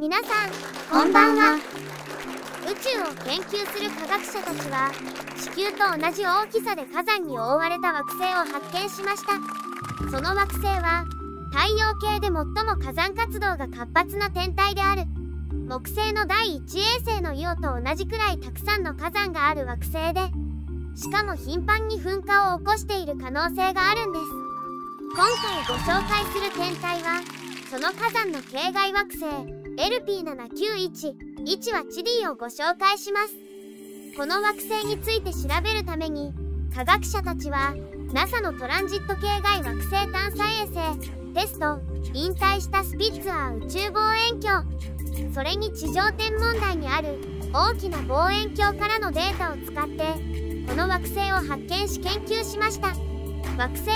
皆さんこんばんは。宇宙を研究する科学者たちは地球と同じ大きさで火山に覆われた惑星を発見しました。その惑星は太陽系で最も火山活動が活発な天体である。木星の第一衛星のイオと同じくらいたくさんの火山がある惑星で、しかも頻繁に噴火を起こしている可能性があるんです。今回ご紹介する天体はその火山の系外惑星 LP791 はチディをご紹介します。この惑星について調べるために科学者たちは NASA のトランジット系外惑星探査衛星テスト、引退したスピッツァー宇宙望遠鏡、それに地上天文台にある大きな望遠鏡からのデータを使ってこの惑星を発見し研究しました。惑星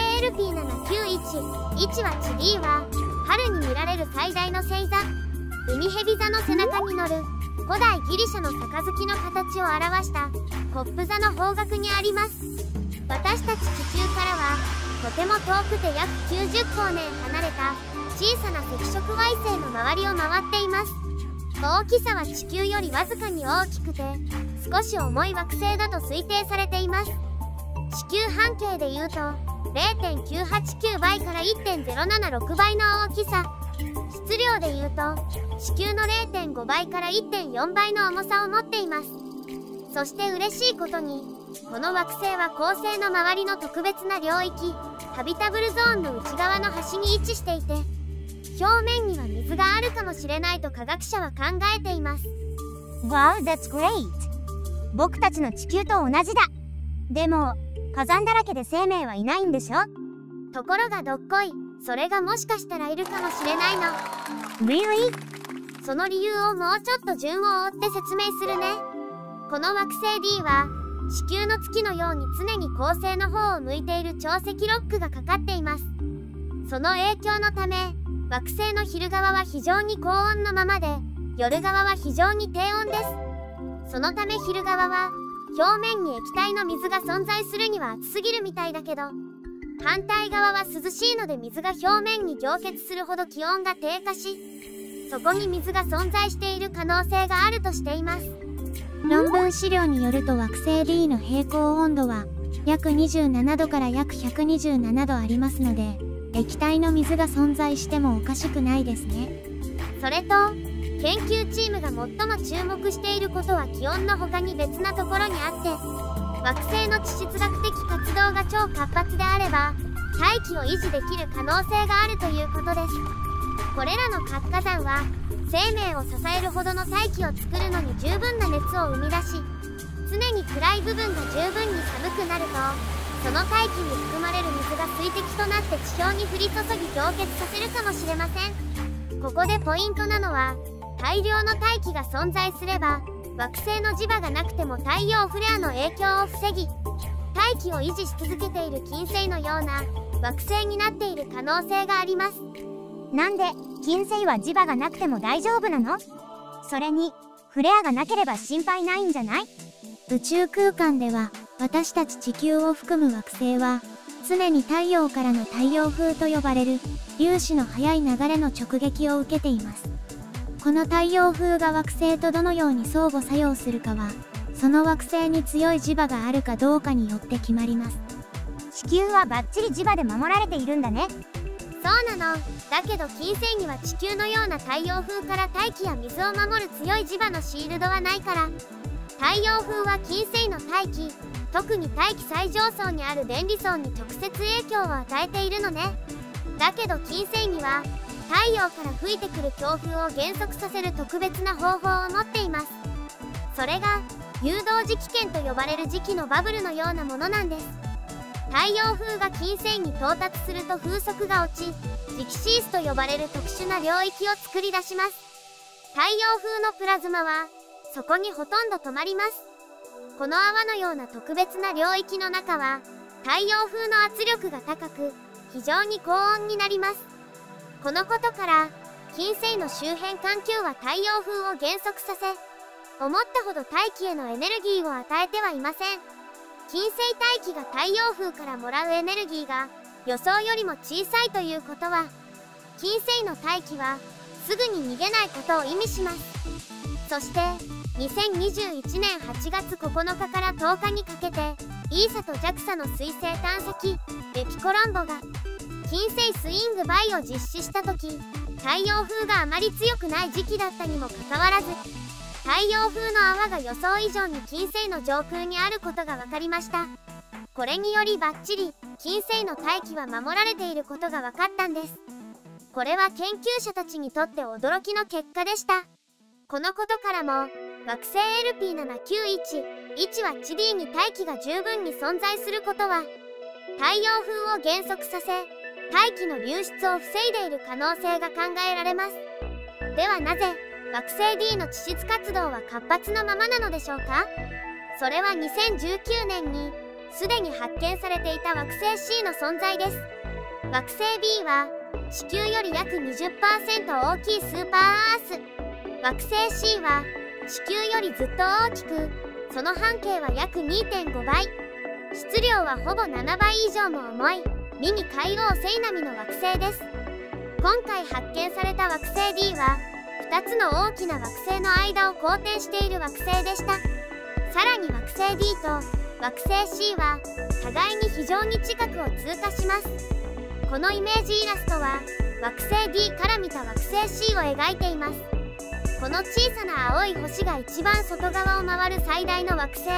LP791 はチディは春に見られる最大の星座、ウミヘビ座の背中に乗る古代ギリシャの杯の形を表したコップ座の方角にあります。私たち地球からはとても遠くて約90光年離れた小さな赤色矮星の周りを回っています。大きさは地球よりわずかに大きくて少し重い惑星だと推定されています。地球半径でいうと 0.989 倍から 1.076 倍の大きさ、質量でいうと地球の 0.5 倍から 1.4 倍の重さを持っています。そして嬉しいことにこの惑星は恒星の周りの特別な領域ハビタブルゾーンの内側の端に位置していて、表面には水があるかもしれないと科学者は考えています。 Wow, that's great! 僕たちの地球と同じだ。でも火山だらけで生命はいないんでしょ？ ところがどっこい、それがもしかしたらいるかもしれないの。 Really? その理由をもうちょっと順を追って説明するね。この惑星 D は地球の月のように常に恒星の方を向いている潮汐ロックがかかっています。その影響のため惑星の昼側は非常に高温のままで夜側は非常に低温です。そのため昼側は表面に液体の水が存在するには暑すぎるみたいだけど、反対側は涼しいので水が表面に凝結するほど気温が低下し、そこに水が存在している可能性があるとしています。 論文資料によると惑星 D の平均温度は約27度から約127度ありますので、液体の水が存在してもおかしくないですね。 それと研究チームが最も注目していることは気温の他に別なところにあって、惑星の地質学的活動が超活発であれば大気を維持できる可能性があるということです。これらの活火山は生命を支えるほどの大気を作るのに十分な熱を生み出し、常に暗い部分が十分に寒くなるとその大気に含まれる水が水滴となって地表に降り注ぎ凝結させるかもしれません。ここでポイントなのは大量の大気が存在すれば惑星の磁場がなくても太陽フレアの影響を防ぎ、大気を維持し続けている金星のような惑星になっている可能性があります。 なんで金星は磁場がなくても大丈夫なの？それにフレアがなければ心配ないんじゃない？宇宙空間では私たち地球を含む惑星は常に太陽からの太陽風と呼ばれる粒子の速い流れの直撃を受けています。この太陽風が惑星とどのように相互作用するかはその惑星に強い磁場があるかどうかによって決まります。地球はバッチリ磁場で守られているんだね。 そうなの。だけど金星には地球のような太陽風から大気や水を守る強い磁場のシールドはないから、太陽風は金星の大気、特に大気最上層にある電離層に直接影響を与えているのね。だけど金星には太陽から吹いてくる強風を減速させる特別な方法を持っています。それが誘導磁気圏と呼ばれる磁気のバブルのようなものなんです。太陽風が金星に到達すると風速が落ち、磁気シースと呼ばれる特殊な領域を作り出します。太陽風のプラズマはそこにほとんど止まります。この泡のような特別な領域の中は太陽風の圧力が高く非常に高温になります。このことから金星の周辺環境は太陽風を減速させ、思ったほど大気へのエネルギーを与えてはいません。金星大気が太陽風からもらうエネルギーが予想よりも小さいということは、金星の大気はすぐに逃げないことを意味します。そして2021年8月9日から10日にかけて ESA と JAXA の水星探査機エピコロンボが金星スイングバイを実施した時、太陽風があまり強くない時期だったにもかかわらず、太陽風の泡が予想以上に金星の上空にあることが分かりました。これによりバッチリ金星の大気は守られていることが分かったんです。これは研究者たちにとって驚きの結果でした。このことからも惑星 LP791 はチディに大気が十分に存在することは、太陽風を減速させ大気の流出を防いでいる可能性が考えられます。ではなぜ惑星 D の地質活動は活発のままなのでしょうか。それは2019年にすでに発見されていた惑星 C の存在です。惑星 B は地球より約 20% 大きいスーパーアース。惑星 C は地球よりずっと大きく、その半径は約 2.5 倍、質量はほぼ7倍以上も重いミニ海王星並みの惑星です。今回発見された惑星 D は2つの大きな惑星の間を公転している惑星でした。さらに惑星 D と惑星 C は互いに非常に近くを通過します。このイメージイラストは惑星 D から見た惑星 C を描いています。この小さな青い星が一番外側を回る最大の惑星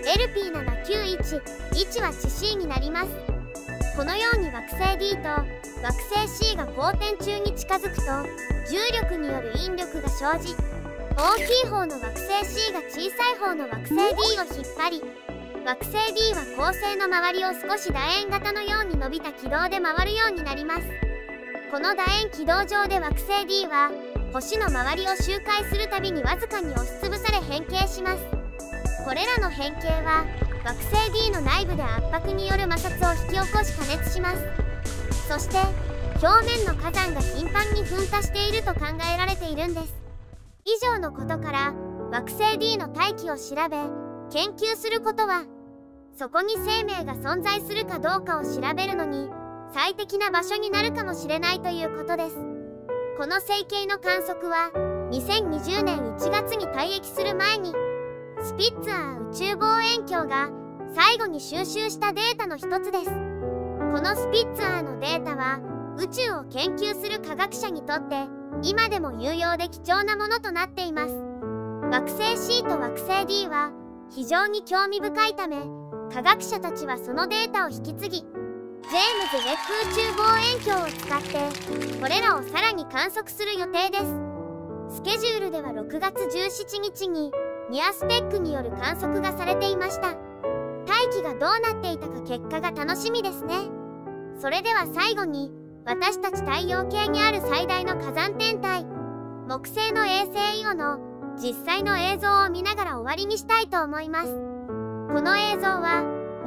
LP791 は地 C になります。このように惑星 D と惑星 C が公転中に近づくと重力による引力が生じ、大きい方の惑星 C が小さい方の惑星 D を引っ張り、惑星 D は恒星の周りを少し楕円型のように伸びた軌道で回るようになります。この楕円軌道上で惑星 D は星の周りを周回するたびにわずかに押しつぶされ変形します。これらの変形は惑星 D の内部で圧迫による摩擦を引き起こし加熱します。そして表面の火山が頻繁に噴火していると考えられているんです。以上のことから惑星 D の大気を調べ研究することは、そこに生命が存在するかどうかを調べるのに最適な場所になるかもしれないということです。この星系の観測は2020年1月に退役する前にスピッツァー宇宙望遠鏡が最後に収集したデータの一つです。このスピッツァーのデータは宇宙を研究する科学者にとって今でも有用で貴重なものとなっています。惑星 C と惑星 D は非常に興味深いため、科学者たちはそのデータを引き継ぎ、ジェームズ・ウェッブ宇宙望遠鏡を使ってこれらをさらに観測する予定です。スケジュールでは6月17日にニアスペックによる観測がされていました。大気がどうなっていたか結果が楽しみですね。それでは最後に私たち太陽系にある最大の火山天体木星の衛星イオの実際の映像を見ながら終わりにしたいと思います。この映像は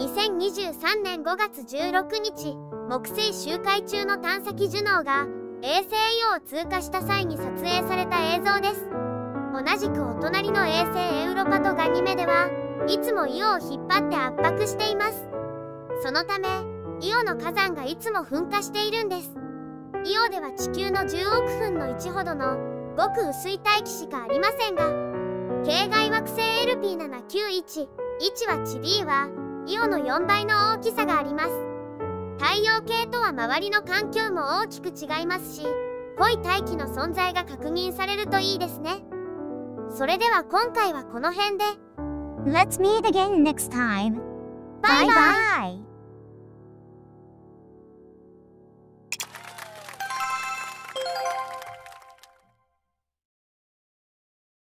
2023年5月16日木星周回中の探査機ジュノーが衛星イオを通過した際に撮影された映像です。同じくお隣の衛星エウロパとガニメデはいつもイオを引っ張って圧迫しています。そのためイオの火山がいつも噴火しているんです。イオでは地球の10億分の1ほどのごく薄い大気しかありませんが、系外惑星 LP791 はチ D はイオの4倍の大きさがあります。太陽系とは周りの環境も大きく違いますし、濃い大気の存在が確認されるといいですね。それでは今回はこの辺で。 Let's meet again next time. Bye bye!